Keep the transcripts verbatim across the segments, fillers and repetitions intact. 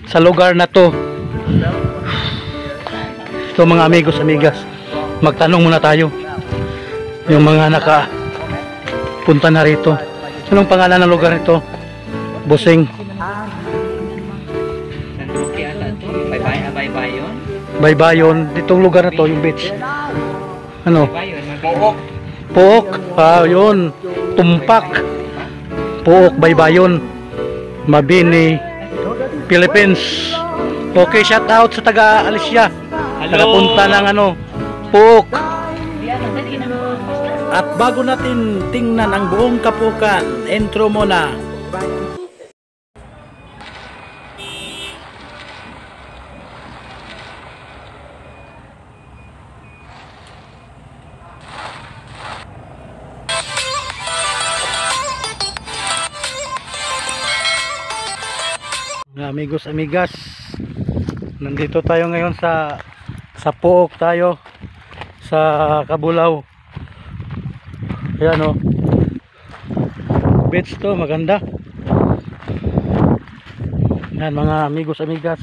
sa lugar na to. Ito mga amigos, amigas, magtanong muna tayo yung mga naka punta na rito. Anong pangalan ng lugar nito? Busing. Baybayon. Baybayon. Ditong lugar na to, yung beach. Ano? Pook. Pook. Ah, yun. Tumpak. Pook, Baybayon. Mabini, Philippines. Okay, shout out sa taga Alicia. Nakapunta ng ano, Pook. At bago natin tingnan ang buong Kapukan, intro muna. Amigos, amigas, nandito tayo ngayon sa sa Pook tayo sa Cabulao. Ayan o, beach to, maganda. Yan mga amigos, amigas.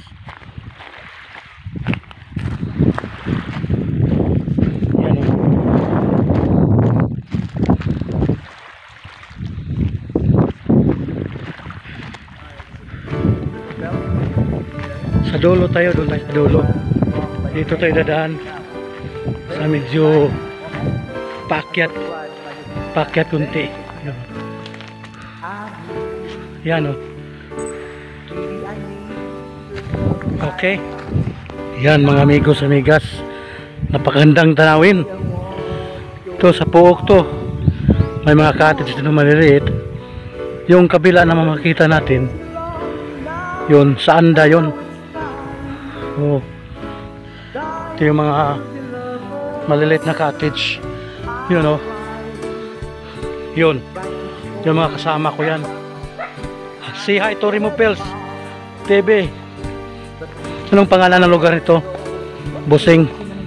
Yan o. Sa dulo tayo, doon tayo sa dulo. Dito tayo dadaan sa medyo paakyat paakyat kunti. Yan o. Okay. Yan mga amigos, amigas, napakagandang tanawin. Ito sa Pook to, may mga cottage na maliliit. Yung kabila na makikita natin, yun sa Anda yun. Oh. Ito yung mga maliliit na cottage. Yun oh. Yun. Yung mga kasama ko yan. Say hi to Remo Pels T V. Anong pangalan ng lugar nito? Busing.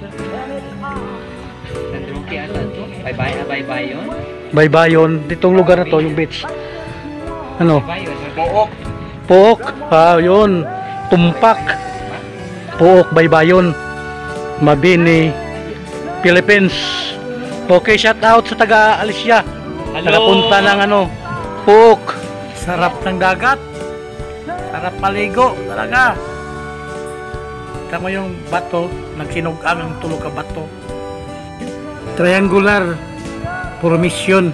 Baybayon. Baybayon. Ditong lugar na to, yung beach. Ano? Pook. Pook. Ah, yun. Tumpak. Pook, Baybayon. Mabini, Philippines. Okay, shout out sa taga Alicia. Nakapunta ng ano, Pook. Sarap ng dagat. Sarap maligo talaga. Tama yung bato, nagsinugang ang tulog ka bato. Triangular formation.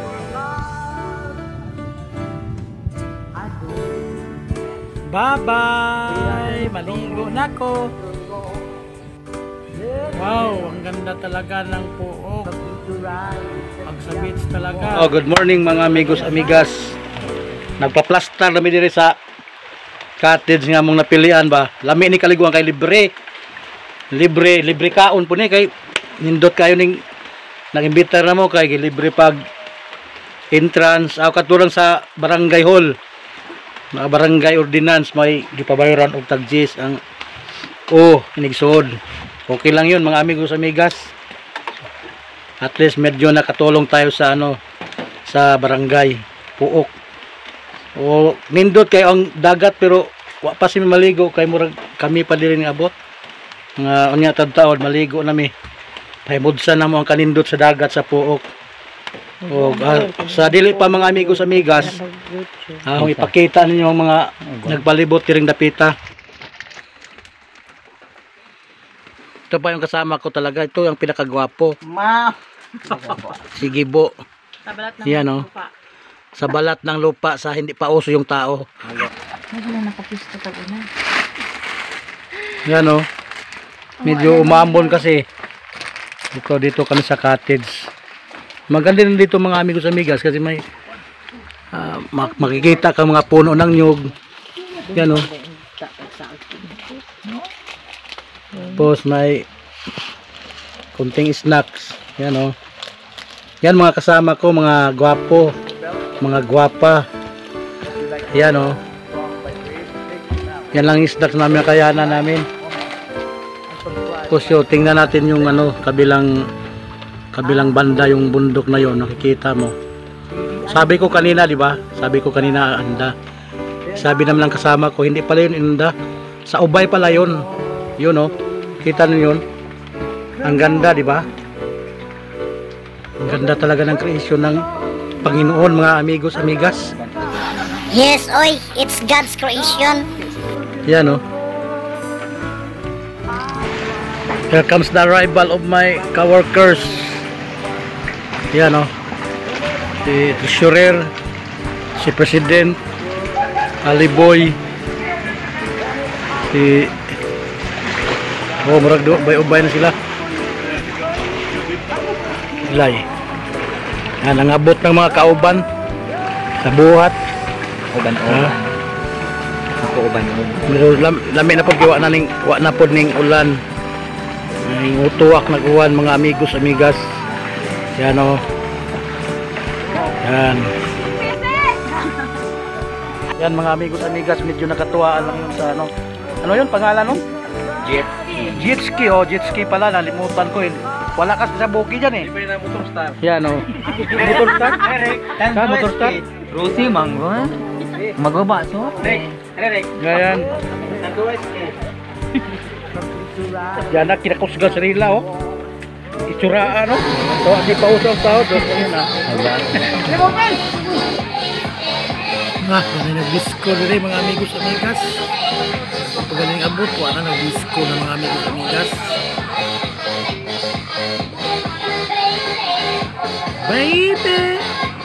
Bye-bye! Maligo na ko. Wow, ang ganda talaga ng Pook. Pag sa beach talaga. Oh, good morning mga amigos, amigas. Nagpa-plaster namin diri sa cottage nga mong napilian ba. Lami ni kaliguan kay libre. Libre, libre kaon po ni kay nindot kayo ning nag-imbita na mo kay libre pag entrance aw katurang sa barangay hall. Mga barangay ordinance may gipabayaran og tagjis ang oh inigsuod. Okay lang yun mga amigos, amigas. At least medyo nakatulong tayo sa ano sa barangay Pook. O nindot kay ang dagat pero wa pa si maligo kay murag kami pa diri nga abot. Nga unya tad-taon maligo nami. Pahimudsan na mo ang kanindot sa dagat sa Pook. O uh, sa dili pa mga amigos, amigas, uh, ipakita ninyo ang mga nagpalibot tiring dapita. Ito pa yung kasama ko talaga. Ito yung pinakagwapo. Ma. Si Gibo. Sa balat ng yan, oh. lupa. Sa balat ng lupa sa hindi pa uso yung tao. Medyo na nakapisto tago na. Yan oh. Medyo umambon kasi. Dito dito kami sa cottage. Maganda din dito mga amigos, amigas kasi may uh, mak makikita kang mga puno ng nyug. Yan oh. Tapos may kunting snacks. Yan oh. Yan mga kasama ko, mga gwapo, mga gwapa. Yan oh. Yan lang yung snacks namin, kayanan namin. Tapos yun, tingnan natin yung ano, kabilang kabilang banda, yung bundok na yon, nakikita mo. Sabi ko kanina, di ba? Sabi ko kanina, anda. Sabi naman ng kasama ko, hindi pala yun inunda. Sa Ubay pala yun. Yun oh. Kita niyo yun. Ang ganda, di ba? Ang ganda talaga ng kreasyon ng Panginoon, mga amigos, amigas. Yes, oy, it's God's creation. Yan oh. Here comes the arrival of my coworkers. Yan oh. Si Treasurer, si President, Ali Boy, si oh, marag do ubay-ubay na sila. Lay. Yan ang abot ng mga kauban sa buhat. Uban o. Ha? Ako uban o. Pero lam, lami na pag iwa na ning wa na pod ning ulan. Ning utuak na kuwan mga amigos amigas. Yan oh. Yan. Yan mga amigos amigas, medyo nakatuwaan lang yun sa ano. Ano yun pangalan no? Jet. Jet ski oh, jet ski pala nalimutan ko eh. Wala kasi sa buki diyan eh. Di ba yung motor star? Yan oh. Motor start? Sa motor start? Rusi manggo. Magoba so. Rek, rek. Ganyan. Yan na kinakusga sa rila oh. Itsuraan no. So di pa usang tao do yun ah. Nah, kami nag-disco rin mga amigos amigas. Pag galing abot, wala nag-disco ng mga amigos amigas. Baby!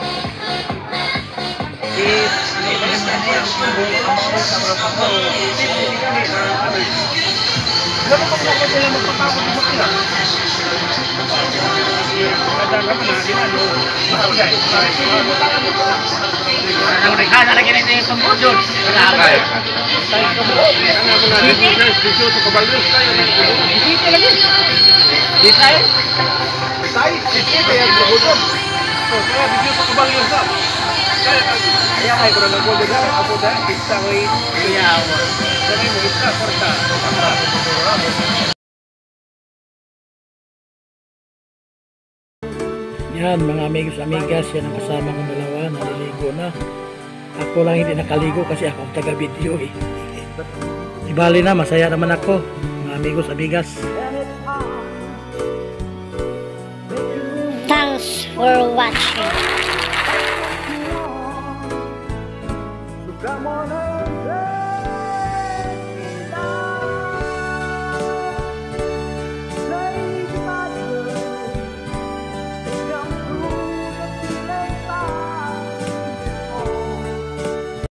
Yan mga amigos amigas, yan ang kasama kong dalawa, naliligo na. Ako lang hindi nakaligo kasi ako ang taga-video eh. Ibali na, masaya naman ako mga amigos amigas. Thanks for watching. Come on up.